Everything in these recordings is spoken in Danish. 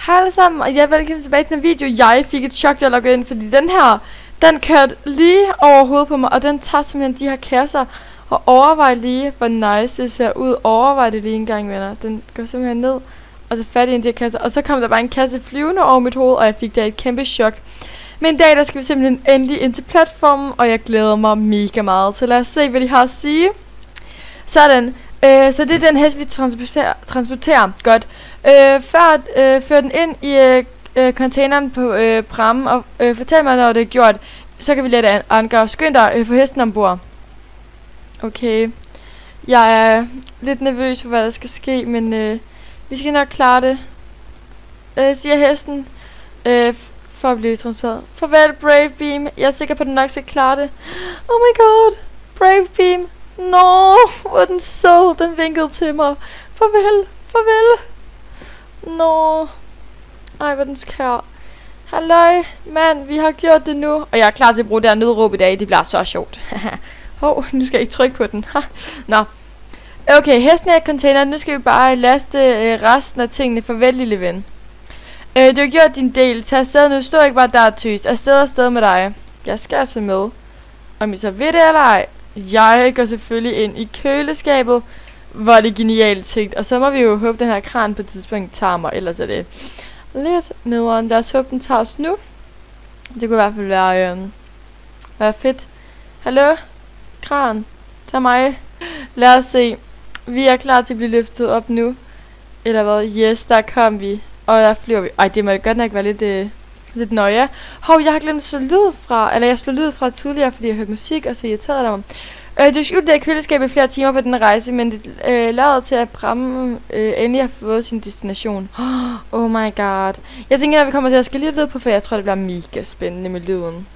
Hej alle sammen, og velkommen tilbage til den video. Jeg fik et chok, da jeg loggede ind, fordi den her, den kørte lige over hovedet på mig, og den tager simpelthen de her kasser, og overvej lige, hvor nice det ser ud. Overvej det lige en gang, venner. Den går simpelthen ned, og så fat i en af de her kasser, og så kom der bare en kasse flyvende over mit hoved, og jeg fik da et kæmpe chok. Men i dag, der skal vi simpelthen endelig ind til platformen, og jeg glæder mig mega meget. Så lad os se, hvad de har at sige. Sådan. Så det er den hest, vi transporterer. Godt. Før den ind i containeren på prammen, og fortæl mig, når det er gjort. Så kan vi lade anker. Skynd dig, få hesten ombord. Okay. Jeg er lidt nervøs for, hvad der skal ske, men vi skal nok klare det. Siger hesten, for at blive transporteret. Farvel, Brave Beam. Jeg er sikker på, at den nok skal klare det. Oh my god. Brave Beam. Nå, hvor er den sød. Den vinkede til mig. Farvel, farvel. Nå. Ej, hvor er den skær. Halløj, mand, vi har gjort det nu. Og jeg er klar til at bruge det her nødråb i dag. Det bliver så sjovt. Hov, nu skal jeg ikke trykke på den. Nå. Okay, hesten er i containeren. Nu skal vi bare laste resten af tingene. Farvel, lille ven. Du har gjort din del. Tag afsted nu. Stå ikke bare der og tøs. Afsted med dig. Jeg skal altså med. Om I så ved det eller ej. Jeg går selvfølgelig ind i køleskabet. Hvor er det genialt tænkt. Og så må vi jo håbe, den her kran på et tidspunkt tager mig. Ellers er det lidt nederen. Lad os håbe, den tager os nu. Det kunne i hvert fald være fedt. Hallo? Kran? Tag mig. Lad os se. Vi er klar til at blive løftet op nu. Eller hvad? Yes, der kom vi. Og der flyver vi. Ej, det må godt nok være lidt nøje. Hov, jeg har glemt at slå lyd fra. Eller jeg slog lyd fra tidligere, fordi jeg hørte musik, og så irriterede jeg mig. Du skjulte det i køleskabet i flere timer på den rejse, men det lader til at Pram endelig har fået sin destination. Oh my god. Jeg tænker, at vi kommer til at skille lidt lyd på, for jeg tror, det bliver mega spændende med lyden.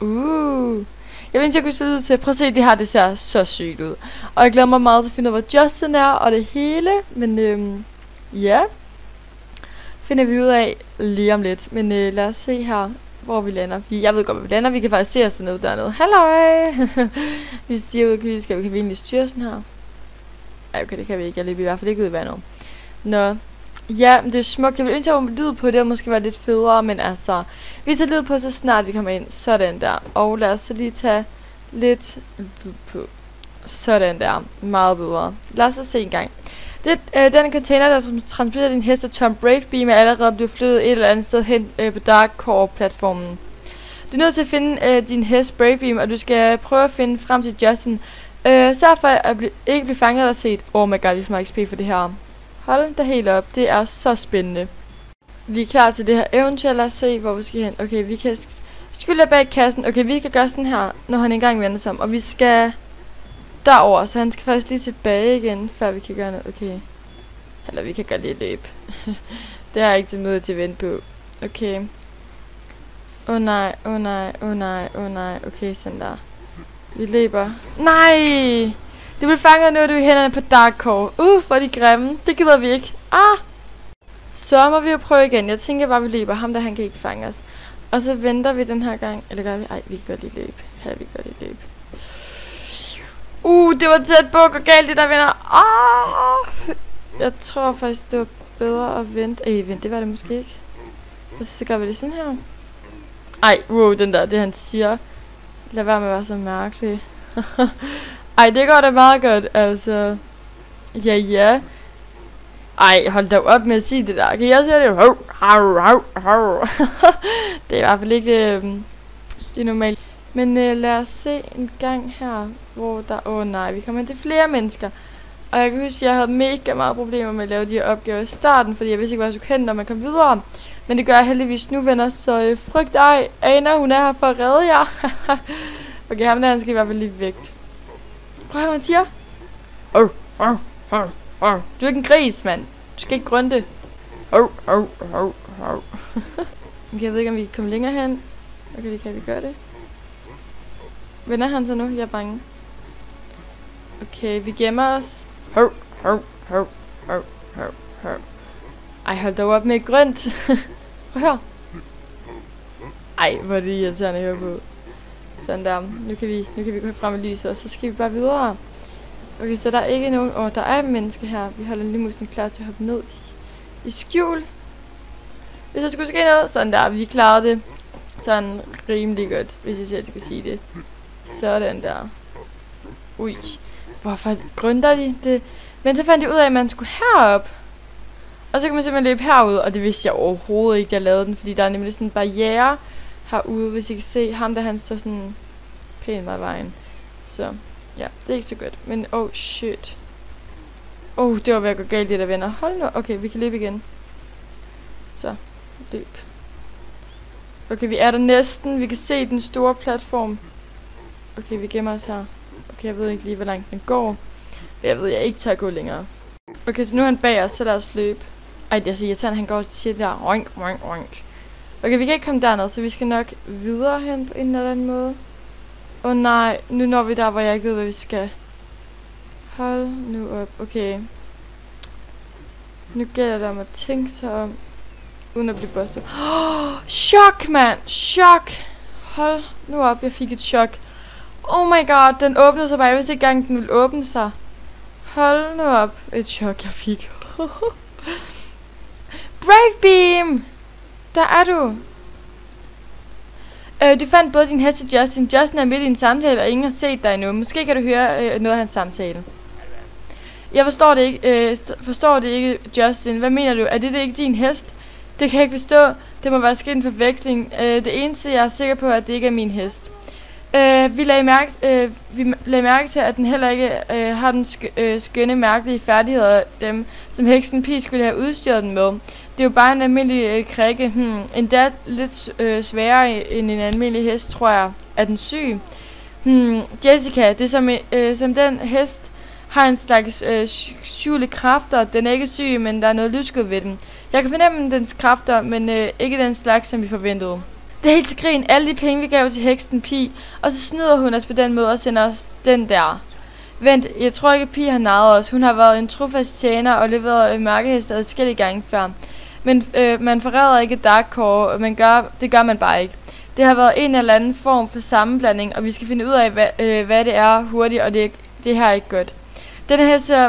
Jeg vil jeg kunne slå lyd til. Prøv at se, det her, det ser så sygt ud. Og jeg glæder mig meget til at finde ud af, hvor Justin er, og det hele. Men ja. Finder vi ud af lige om lidt. Men lad os se her, hvor vi lander. Jeg ved godt, hvor vi lander. Vi kan faktisk se os dernede. Dernede. Halløj! Vi stiger ud af køleskabet. Kan vi egentlig styre sådan her? Ej, okay, det kan vi ikke. Jeg løber i hvert fald ikke ud i vandet. Nå. Ja, det er smukt. Jeg vil ønske, at lyd på det, og måske være lidt federe. Men altså, vi tager lyd på, så snart vi kommer ind. Sådan der. Og lad os så lige tage lidt lyd på. Sådan der. Meget bedre. Lad os så se en gang. Den container, der transporterer din hest og Tom Brave Beam, er allerede blevet flyttet et eller andet sted hen på Dark Core-platformen. Du er nødt til at finde din hest Brave Beam, og du skal prøve at finde frem til Justin. Sørg for at ikke blive fanget eller set. Oh my god, vi får XP for det her. Hold da helt op, det er så spændende. Vi er klar til det her eventyr. Lad os se, hvor vi skal hen. Okay, vi kan skylde bag kassen. Okay, vi kan gøre sådan her, når han engang vender sig om. Og vi skal derover, så han skal faktisk lige tilbage igen, før vi kan gøre noget. Okay. Eller vi kan gøre lige løb. Det er jeg ikke til måde til at vente på. Okay. Åh nej, åh nej, åh nej, åh nej. Okay, sådan der. Vi løber. Nej! Det vil fange nu, du i hænderne på Dark Core. hvor er de grimme. Det gider vi ikke. Så må vi jo prøve igen. Jeg tænker bare, vi løber. Ham der, han kan ikke fange os. Og så venter vi den her gang. Eller gør vi? Ej, vi kan godt lige løbe. Ja, vi kan godt lige løbe. Det var tæt på at gå galt, det der, venner. Jeg tror faktisk, det var bedre at vente. Vent, det var det måske ikke. Og så gør vi det sådan her. Ej, wow, den der, det han siger. Lad være med at være så mærkelig. Ej, det går da meget godt, altså. Ja. Ej, hold da op med at sige det der. Kan jeg også høre det? Det er i hvert fald ikke det er normalt. Men lad os se en gang her, hvor der... nej, vi kommer ind til flere mennesker. Og jeg kan huske, at jeg havde mega meget problemer med at lave de her opgaver i starten, fordi jeg vidste ikke, hvad jeg skulle kende, når man kom videre. Men det gør jeg heldigvis nu, venner, så frygt ej. Ana, hun er her for at redde jer. Okay, ham der, han skal i hvert fald lige vægt. Prøv at høre, hvad han siger. Du er ikke en gris, mand. Du skal ikke grønte. Okay, jeg ved ikke, om vi kan komme længere hen. Okay, det kan vi gøre det. Vender han så nu? Jeg er bange. Okay, vi gemmer os. Ej, hold da op med grønt. Prøv her. Ej, hvor er det irriterende at høre på. Sådan der. Nu kan vi gå frem i lyset, og så skal vi bare videre. Okay, så der er ikke nogen... der er et menneske her. Vi holder lige musen klar til at hoppe ned i skjul. Hvis der skulle ske noget, sådan der, vi klarede det sådan rimelig godt, hvis jeg selv kan sige det. Sådan der. Ui, hvorfor grønter de det? Men så fandt jeg ud af, at man skulle herop. Og så kan man simpelthen løbe herud, og det vidste jeg overhovedet ikke, jeg lavede den, fordi der er nemlig sådan en barriere herude, hvis I kan se ham, der han står sådan pænt meget i vejen. Så ja, det er ikke så godt. Men shit. Det var ved at gå galt, det der venner. Hold nu. Okay, vi kan løbe igen. Så, løb. Okay, vi er der næsten. Vi kan se den store platform. Okay, vi gemmer os her. Okay, jeg ved ikke lige, hvor langt den går. Jeg ved, jeg ikke tør gå længere. Okay, så nu er han bag os, så lad os løbe. Ej, det er så irriterende, han går og siger det der. Oink, oink, oink. Okay, vi kan ikke komme derned, så vi skal nok videre hen på en eller anden måde. Nej, nu når vi der, hvor jeg ikke ved, hvad vi skal. Hold nu op. Okay. Nu gælder det om at tænke sig om, uden at blive bustet. Chok, mand! Chok! Hold nu op, jeg fik et chok. Oh my god, den åbnede sig bare. Jeg vidste ikke engang, den ville åbne sig. Hold nu op. Et chok, jeg fik. Brave Beam! Der er du. Du fandt både din hest og Justin. Justin er midt i en samtale, og ingen har set dig endnu. Måske kan du høre noget af hans samtale. Jeg forstår det ikke, Justin. Hvad mener du? Er det ikke din hest? Det kan jeg ikke forstå. Det må være sket en forveksling. Det eneste, jeg er sikker på, er, at det ikke er min hest. Vi lagde mærke til, at den heller ikke har den skønne, mærkelige færdigheder, dem, som heksen Pige skulle have udstyret den med. Det er jo bare en almindelig krikke. Endda lidt sværere end en almindelig hest, tror jeg. Er den syg? Jessica, det er som den hest har en slags skjulte kræfter. Den er ikke syg, men der er noget lysskud ved den. Jeg kan fornemme dens kræfter, men ikke den slags, som vi forventede. Det er helt til grin. Alle de penge, vi gav til heksen Pige, og så snyder hun os på den måde og sender os den der. Vent, jeg tror ikke, at Pige har narret os. Hun har været en trofast tjener og leveret mørkehester adskillige gange før. Men man forræder ikke Darkcore, det gør man bare ikke. Det har været en eller anden form for sammenblanding, og vi skal finde ud af, hvad det er hurtigt, og det her er ikke godt. Denne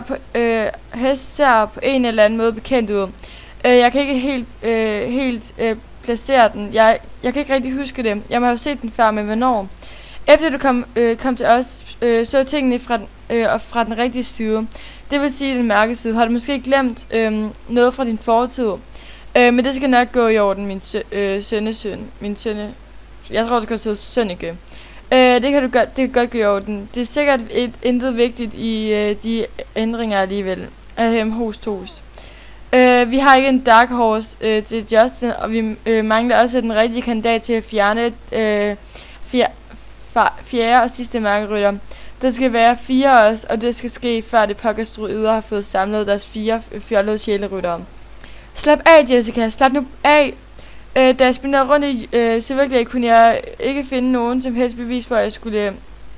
hest ser på en eller anden måde bekendt ud. Jeg kan ikke helt placere den. Jeg kan ikke rigtig huske det. Jeg må have set den før, men hvornår? Efter du kom til os, så tingene fra den rigtige side. Det vil sige den mørke side. Har du måske glemt noget fra din fortid? Men det skal nok gå i orden, min sønnesøn. Jeg tror, det skal hedde Sønneke. Det kan godt gå i orden. Det er sikkert intet vigtigt i de ændringer alligevel. Hos. Vi har ikke en Dark Horse til Justin, og vi mangler også den rigtige kandidat til at fjerne fjerde og sidste mørkerytter. Der skal være 4 af os, og det skal ske, før det pokkers druider har fået samlet deres 4 fjollede sjæleryttere. Slap af, Jessica. Slap nu af. Da jeg spinderede rundt i Silverglade, kunne jeg ikke finde nogen som helst bevis for, at jeg skulle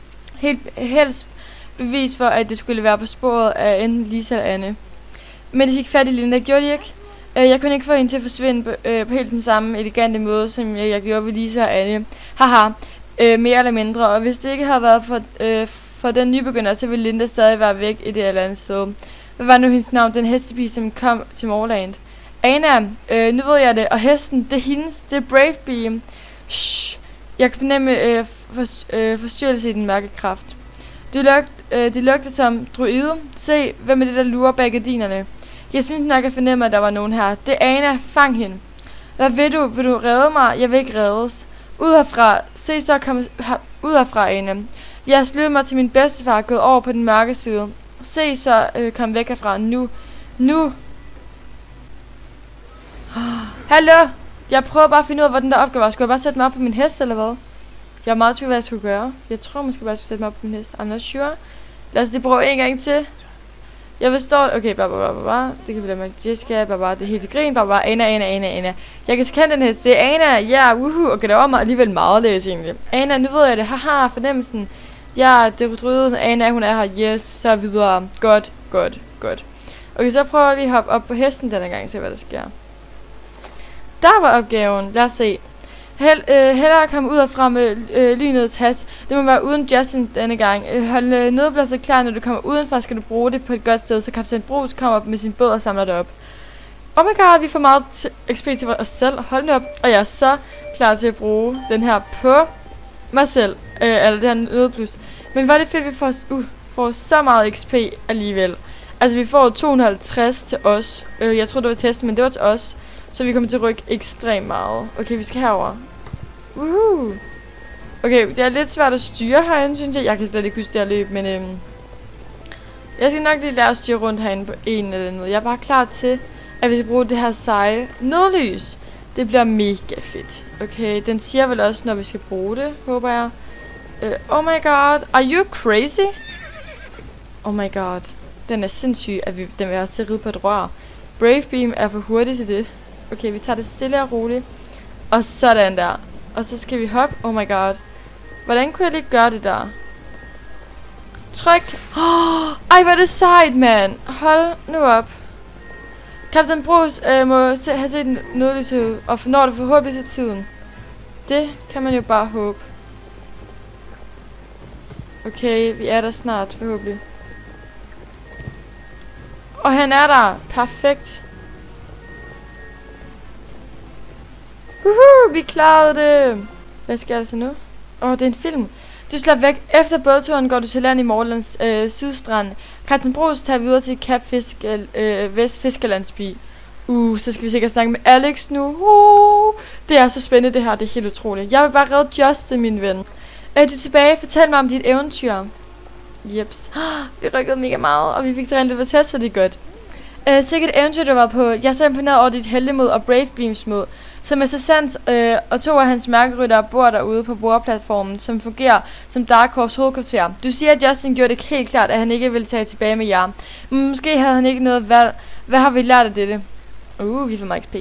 bevis for, at det skulle være på sporet af enten Lisa eller Anne. Men de fik fat i Linda, gjorde de ikke? Jeg kunne ikke få hende til at forsvinde på helt den samme elegante måde, som jeg gjorde ved Lisa og Anne. Haha, mere eller mindre. Og hvis det ikke havde været for den nybegynder, så ville Linda stadig være væk i det eller andet sted. Hvad var nu hendes navn? Den hestepige, som kom til Morland. Anna, nu ved jeg det. Og hesten, det er hendes. Det er Brave Beam. Shh. Jeg kan fornemme forstyrrelse i den mørke kraft. De lugter som druide. Se, hvem er det, der lurer bag gardinerne? Jeg synes nok, at fornemme, at der var nogen her. Det er Anna. Fang hende. Hvad vil du? Vil du redde mig? Jeg vil ikke reddes. Ud herfra. Se så, kom ud herfra, Anna. Jeg har sluttet mig til min bedstefar og gået over på den mørke side. Se så, kom væk herfra. Nu. Hallo? Jeg prøver bare at finde ud af, hvor den der opgave var. Skulle jeg bare sætte mig op på min hest, eller hvad? Jeg er meget tvivl, hvad jeg skulle gøre. Jeg tror måske bare, jeg skulle sætte mig op på min hest. I'm not sure. Lad os lige prøve en gang til. Jeg forstår... Okay, bla bla bla bla. Det kan vi lade med Jessica, bla bla. Det er helt grin, bla bla. Anna. Jeg kan kende den hest. Det er Anna. Ja, woohoo. Okay, der var mig alligevel meget læs egentlig. Anna, nu ved jeg det. Haha, fornemmelsen. Ja, det er drødet. Anna, hun er her. Yes, så videre. Godt. Okay, så prøver vi at hoppe op på hesten denne gang, se hvad der sker. Der var opgaven. Lad os se. Hellere komme ud og frem med lynets hast. Det må være uden Justin denne gang. Hold nødblæsset klar, når du kommer udenfor, skal du bruge det på et godt sted, så kaptajn Bruce kommer op med sin båd og samler det op. Oh my god, vi får meget XP til os selv. Hold nu op. Og jeg er så klar til at bruge den her på mig selv. Eller det her nødplus. Men hvor er det fedt, vi får så meget XP alligevel. Altså vi får 250 til os. Jeg troede det var testen, men det var til os. Så vi kommer til at rykke ekstremt meget. Okay, vi skal herover. Okay, det er lidt svært at styre herinde, synes jeg. Jeg kan slet ikke huske det her løb, men jeg skal nok lige lære at styre rundt herinde på en eller anden. Jeg er bare klar til, at vi skal bruge det her seje nødlys. Det bliver mega fedt. Okay, den siger vel også, når vi skal bruge det, håber jeg. Oh my god, are you crazy? Oh my god, den er sindssyg, at den vil også ride på et rør. Brave Beam er for hurtigt til det. Okay, vi tager det stille og roligt. Og sådan der. Og så skal vi hoppe. Oh my god. Hvordan kunne jeg lige gøre det der? Tryk. Ej, hvor er det sejt, mand. Hold nu op. Captain Bruce må have set nødlyset, og når det forhåbentlig til tiden. Det kan man jo bare håbe. Okay, vi er der snart, forhåbentlig. Og han er der. Perfekt. Vi klarede det. Hvad skal jeg så nu? Det er en film. Du slap væk. Efter bådturen går du til land i Morlands sydstrand. Captain Bruce tager videre til Cap Vestfiskerlandsby. Så skal vi sikkert snakke med Alex nu. Det er så spændende det her. Det er helt utroligt. Jeg vil bare redde Justin, min ven. Du er tilbage. Fortæl mig om dit eventyr. Jeps. Vi rykkede mega meget, og vi fik trænet lidt på test, så det er godt. Sikkert et eventyr, du var på. Jeg er så imponeret over dit heltemod og Brave Beams mod. Så Mr. Sands og 2 af hans mærkeryttere bor derude på bordplatformen, som fungerer som Dark Horse hovedkvarter. Du siger, at Justin gjorde det helt klart, at han ikke ville tage tilbage med jer. Men måske havde han ikke noget valg. Hvad har vi lært af dette? Vi får max XP.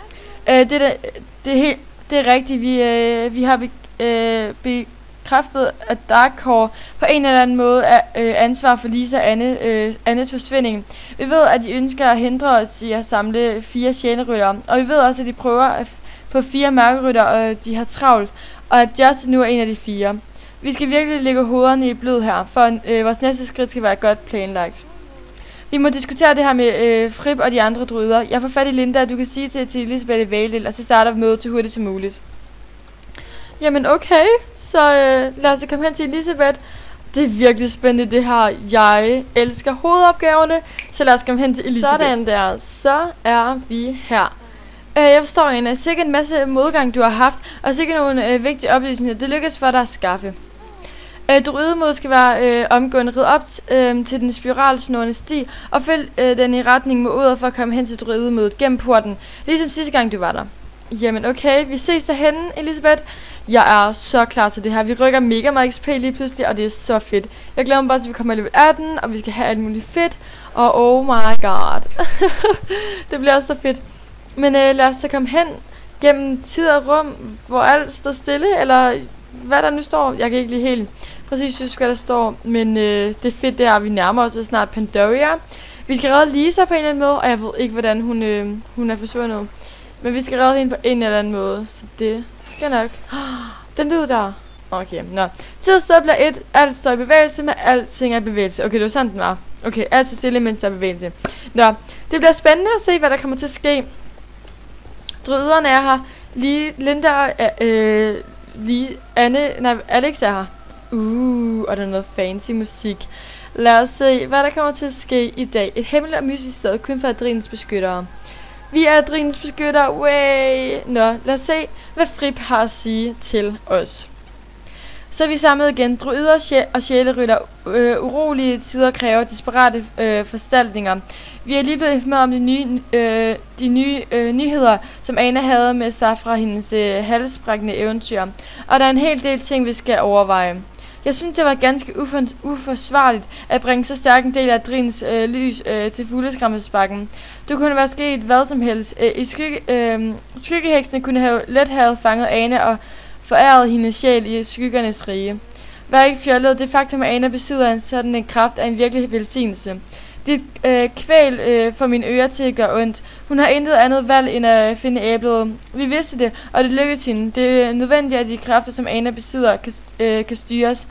Det er rigtigt. Vi har bekræftet, at Dark Horse på en eller anden måde er ansvar for Lisa og Annes forsvinding. Vi ved, at de ønsker at hindre os i at samle 4 sjæleryttere, og vi ved også, at de prøver at få 4 mærkeryttere, og de har travlt, og at Justin nu er en af de 4. Vi skal virkelig lægge hovederne i blød her, for vores næste skridt skal være godt planlagt. Vi må diskutere det her med Frip og de andre druider. Jeg får fat i Linda, at du kan sige til Elisabeth Valdel, og så starter vi mødet til hurtigt som muligt. Jamen okay, så lad os komme hen til Elisabeth. Det er virkelig spændende det her. Jeg elsker hovedopgaverne, så lad os komme hen til Elisabeth. Sådan der, så er vi her. Jeg forstår en sikkert en masse modgang du har haft, og sikkert nogle vigtige oplysninger. Det lykkes for dig at skaffe. Druidemod skal være omgående rid op til den spiralsnårende sti, og følg den i retning mod uret for at komme hen til druidemødet gennem porten, ligesom sidste gang du var der. Jamen okay, vi ses derhenne, Elisabeth. Jeg er så klar til det her. Vi rykker mega meget XP lige pludselig, og det er så fedt. Jeg glæder mig bare til, at vi kommer i level 18, og vi skal have alt muligt fedt. Og oh my god. Det bliver også så fedt. Men lad os så komme hen gennem tid og rum, hvor alt står stille, eller hvad der nu står. Jeg kan ikke lige helt præcis huske, hvad der står, men det er fedt det her. Vi nærmer os snart Pandoria. Vi skal redde Lisa på en eller anden måde, og jeg ved ikke, hvordan hun er forsvundet. Men vi skal redde hende på en eller anden måde, så det skal nok. Den lyd der. Okay, nå. Tid og sted bliver et. Alt står i bevægelse, men alting er i bevægelse. Okay, det var sådan den var. Okay, alt så stille, mens der er bevægelse. Nå, det bliver spændende at se, hvad der kommer til at ske. Druiderne er her. Linda og Alex er her. Og der er noget fancy musik. Lad os se, hvad der kommer til at ske i dag. Et hemmeligt og mystisk sted, kun for Adrinens beskyttere. Vi er Adrinens beskyttere, way! Nå, lad os se, hvad Frip har at sige til os. Så er vi samlet igen. Druider og sjælerytter. Urolige tider kræver desperate foranstaltninger. Vi er lige blevet informeret om de nye nyheder, som Anna havde med sig fra hendes halsbrækkende eventyr. Og der er en hel del ting, vi skal overveje. Jeg synes, det var ganske uforsvarligt at bringe så stærk en del af Adrins lys til fugleskræmmelsesbakken. Du kunne være sket hvad som helst. Skyggeheksene kunne let have fanget Anna og foræret hendes sjæl i skyggernes rige. Vær ikke fjollet, det faktum, at Anna besidder en sådan en kraft, er en virkelig velsignelse. Dit kvæl får mine ører til at gøre ondt. Hun har intet andet valg end at finde æblet. Vi vidste det, og det lykkedes hende. Det er nødvendigt, at de kræfter, som Anna besidder, kan styres.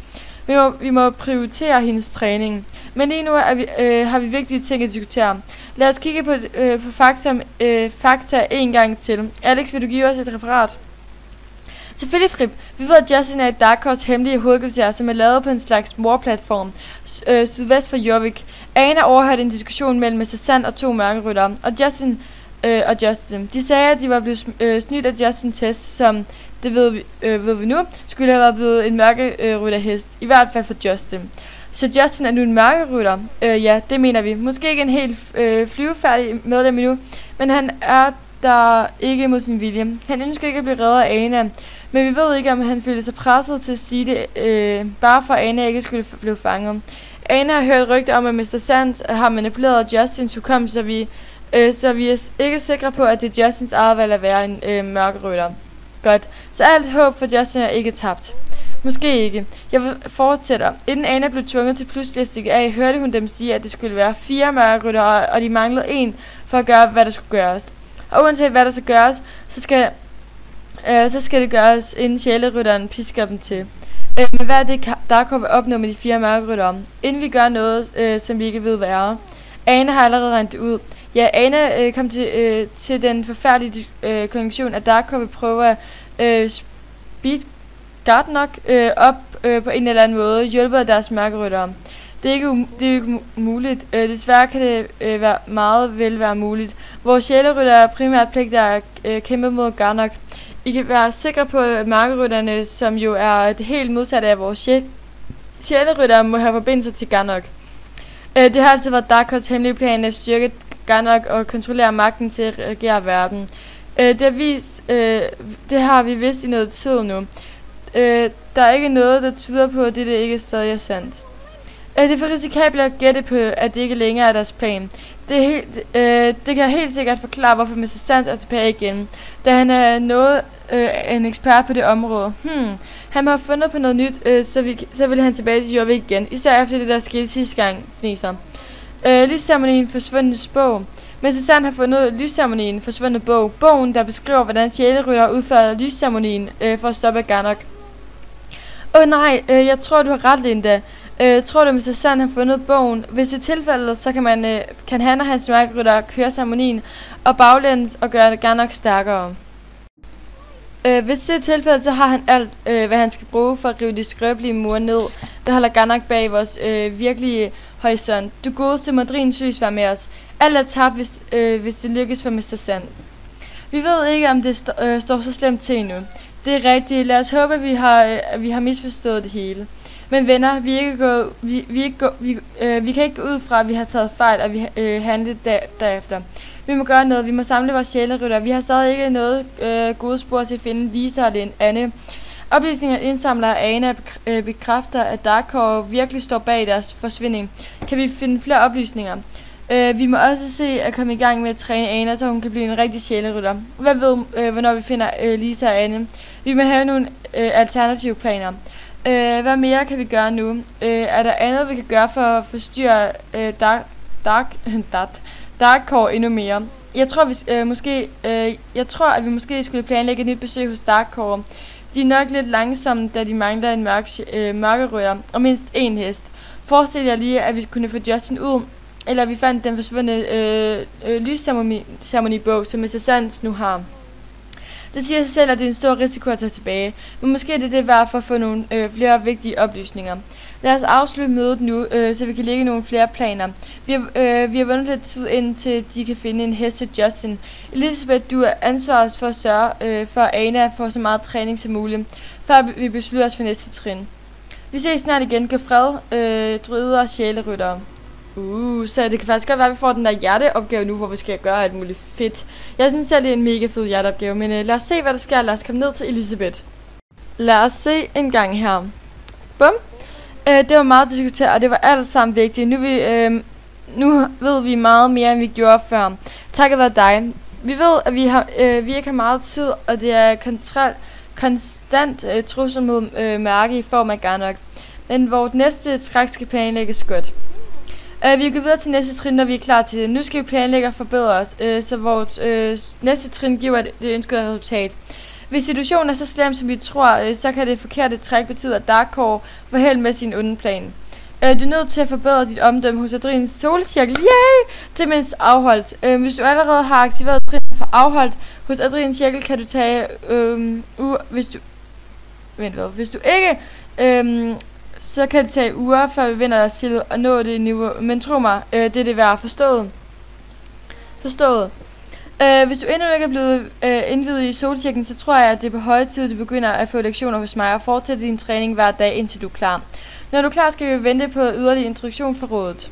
Vi må prioritere hendes træning. Men lige nu har vi vigtige ting at diskutere. Lad os kigge på fakta en gang til. Alex, vil du give os et referat? Selvfølgelig, Frip. Vi ved, at Justin er et Dark Horse hemmelige hovedkvarter, som er lavet på en slags morplatform sydvest for Jorvik. Ana overhørte en diskussion mellem Mr. Sand og 2 mørkeryttere, og Justin. De sagde, at de var blevet snydt af Justins test, som, det ved vi nu, skulle have været blevet en mørkerytterhest. I hvert fald for Justin. Så Justin er nu en mørkerytter. Ja, det mener vi. Måske ikke en helt flyvefærdig medlem endnu, men han er der ikke mod sin vilje. Han ønsker ikke at blive reddet af Ana, men vi ved ikke, om han følte sig presset til at sige det, bare for at Ana ikke skulle blive fanget. Ana har hørt rygter om, at Mr. Sand har manipuleret Justins hukommelse, så vi er ikke sikre på, at det er Justins eget valg at være en mørkerytter. Godt. Så alt håb for Justin er ikke tabt. Måske ikke. Jeg fortsætter. Inden Ana blev tvunget til pludselig at stikke af, hørte hun dem sige, at det skulle være 4 mørkeryttere, og de manglede 1 for at gøre, hvad der skulle gøres. Og uanset hvad der skal gøres, så skal det gøres, inden sjælerytteren pisker dem til. Men hvad er det, Darko vil opnå med de 4 mørkeryttere? Inden vi gør noget, som vi ikke ved hvad er. Ana har allerede regnet det ud. Ja, Ana kom til den forfærdelige konklusion, at Darko vil prøve at speed Gartnok op på en eller anden måde, hjulpet af deres mørkeryttere. Det er ikke muligt. Desværre kan det meget vel være muligt. Vores sjælerytter er primært pligter at kæmpe mod Garnok. I kan være sikre på, at mørkerytterne, som jo er det helt modsatte af vores sjælerytter, må have forbindelse til Garnok. Det har altid været Dark Horse hemmelige plan at styrke Garnok og kontrollere magten til at regere verden. Det har vi vidst i noget tid nu. Der er ikke noget, der tyder på, at det ikke stadig er sandt. Det er for risikabelt at gætte på, at det ikke længere er deres plan. Det kan helt sikkert forklare, hvorfor Mr. Sand er tilbage igen, da han er en ekspert på det område. Han har fundet på noget nyt, så vil han tilbage til Jorvik igen, især efter det, der skete sidste gang, fniser. Lysceremonien forsvundet bog. Mr. Sand har fundet lysceremonien forsvundet bog. Bogen, der beskriver, hvordan sjælerytter udfører lysceremonien for at stoppe Garnok. Nej, jeg tror, du har ret, Linda. Tror du, Mr. Sand har fundet bogen? Hvis det er tilfældet, så kan han og hans mørkerytter køre ceremonien og baglæns og gøre Garnok stærkere. Hvis det er tilfældet, så har han alt, hvad han skal bruge for at rive de skrøbelige mure ned, der holder Garnok bag vores virkelige horisont. Du godeste Madrins lys var med os. Alt er tabt, hvis det lykkes for Mr. Sand. Vi ved ikke, om det står så slemt til endnu. Det er rigtigt. Lad os håbe, at vi har misforstået det hele. Men venner, vi kan ikke gå ud fra, at vi har taget fejl, og vi handlet derefter. Vi må gøre noget. Vi må samle vores sjælerytter. Vi har stadig ikke noget gode spor til at finde Lisa og Anne. Oplysninger indsamler af Ana bekræfter, at Darkcore virkelig står bag deres forsvinding. Kan vi finde flere oplysninger? Vi må også se at komme i gang med at træne Ana, så hun kan blive en rigtig sjælerytter. Hvad ved, hvornår vi finder Lisa og Anne? Vi må have nogle alternative planer. Hvad mere kan vi gøre nu? Er der andet, vi kan gøre for at forstyrre Darkcore endnu mere? Jeg tror, at vi måske skulle planlægge et nyt besøg hos Darkcore. De er nok lidt langsomme, da de mangler en mørkerytter og mindst 1 hest. Forestil jer lige, at vi kunne få Justin ud, eller vi fandt den forsvundne lysceremonibog, som Mr. Sands nu har. Det siger sig selv, at det er en stor risiko at tage tilbage, men måske er det værd for at få nogle flere vigtige oplysninger. Lad os afslutte mødet nu, så vi kan lægge nogle flere planer. Vi har vundet lidt tid indtil de kan finde en hest til Justin. Elisabeth, du er ansvaret for at sørge for, at Ana får så meget træning som muligt, før vi beslutter os for næste trin. Vi ses snart igen. Gå fred, druider og sjæleryttere. Så det kan faktisk godt være, at vi får den der hjerteopgave nu, hvor vi skal gøre alt muligt fedt. Jeg synes selv, det er en mega fed hjerteopgave, men lad os se, hvad der sker. Lad os komme ned til Elisabeth. Lad os se en gang her. Bum. Det var meget diskuteret, og det var alt sammen vigtigt. Nu ved vi meget mere, end vi gjorde før. Takket være dig. Vi ved, at vi ikke har meget tid, og det er konstant trussel mod mærke i form af Garnok. Men vores næste træk skal planlægges godt. Vi går videre til næste trin, når vi er klar til det. Nu skal vi planlægge og forbedre os, så vores næste trin giver det ønskede resultat. Hvis situationen er så slem, som vi tror, så kan det forkerte træk betyde, at Darkhår får held med sin onde plan. Du er nødt til at forbedre dit omdømme hos Adriens solcirkel. Yay! Det er mindst afholdt. Hvis du allerede har aktiveret trin for afholdt hos Adriens cirkel, kan du tage hvis du ikke, så kan det tage uger, før vi vinder os til at nå det niveau. Men tro mig, det er det værd. Forstået. Hvis du endnu ikke er blevet indviet i solcirklen, så tror jeg, at det er på høje tid, at du begynder at få lektioner hos mig og fortsætte din træning hver dag, indtil du er klar. Når du er klar, skal vi vente på yderligere instruktion fra rådet.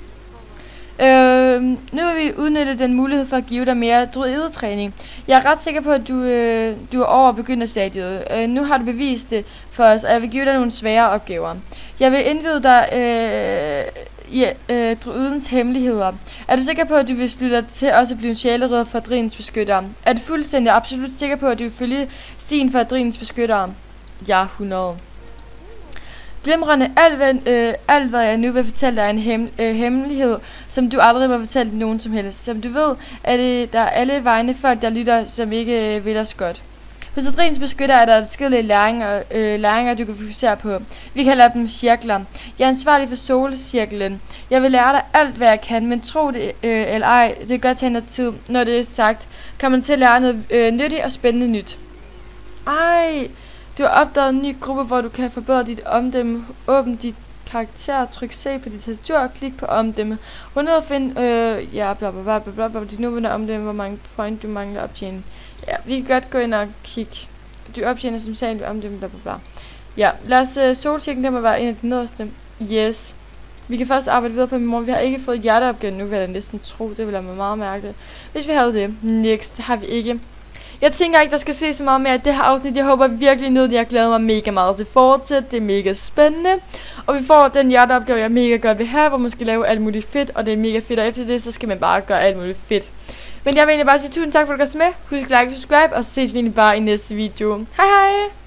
Nu vil vi udnytte den mulighed for at give dig mere druidetræning. Jeg er ret sikker på, at du er over begynderstadiet. Nu har du bevist det for os, og jeg vil give dig nogle svære opgaver. Jeg vil indvide dig i druidens hemmeligheder. Er du sikker på, at du vil slutte dig til også at blive en sjælereder for Adriens beskyttere? Er du fuldstændig absolut sikker på, at du vil følge stien for Adriens beskyttere? Ja, 100. Glimrende, alt hvad jeg nu vil fortælle dig er en hemmelighed, som du aldrig må fortælle til nogen som helst. Som du ved, er der alle vegne folk, der lytter, som ikke vil os godt. Hos Adriens beskytter er der adskillige læringer, du kan fokusere på. Vi kalder dem cirkler. Jeg er ansvarlig for solcirklen. Jeg vil lære dig alt, hvad jeg kan, men tro det eller ej, det kan godt tage noget tid. Når det er sagt, kan man til at lære noget nyttigt og spændende nyt. Ej! Du har opdaget en ny gruppe, hvor du kan forbedre dit omdømme. Åbn dit karakter, tryk C på dit tastatur og klik på omdømme. Rund ned og find, dit nuværende omdømme, hvor mange point du mangler at optjene. Ja, vi kan godt gå ind og kigge. Du optjener som sagde omdømme, Ja, lad os solcirklen, der må være en af de nederste. Yes. Vi kan først arbejde videre på min mor. Vi har ikke fået hjerteopgaven nu, vil jeg næsten tro. Det vil jeg meget mærkeligt. Hvis vi havde det. Next, det har vi ikke. Jeg tænker ikke, der skal se så meget mere af det her afsnit. Jeg håber virkelig nødt, jeg glæder mig mega meget til fortsæt. Det er mega spændende. Og vi får den hjerteopgave, jeg mega godt vil have, hvor man skal lave alt muligt fedt. Og det er mega fedt, og efter det, så skal man bare gøre alt muligt fedt. Men jeg vil egentlig bare sige tusind tak for at du gør med. Husk at like og subscribe, og så ses vi egentlig bare i næste video. Hej hej!